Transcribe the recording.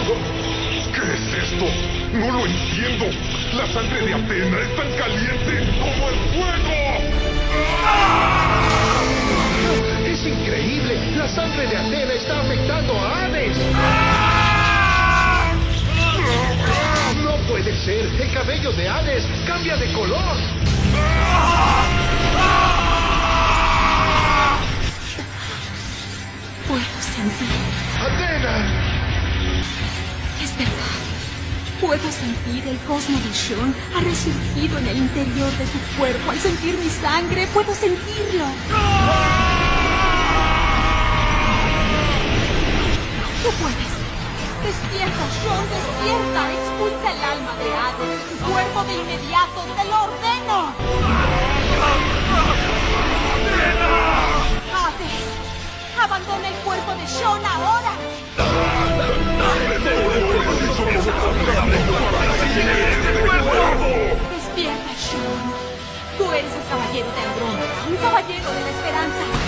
¿Qué es esto? No lo entiendo. La sangre de Athena es tan caliente como el fuego. ¡Es increíble! ¡La sangre de Athena está afectando a Hades! ¡No puede ser! ¡El cabello de Hades cambia de color! Puedo sentir. ¡Athena! Es verdad. Puedo sentir el cosmo de Shon ha resurgido en el interior de su cuerpo. Al sentir mi sangre, puedo sentirlo. Tú puedes. Despierta, Shon, despierta. Expulsa el alma de Hades de tu cuerpo de inmediato. ¡Te lo ordeno! ¡Hades! ¡Abandona el cuerpo de Shon ahora! Despierta, Shon. Tú eres el caballero de Andrómeda, un caballero de la esperanza.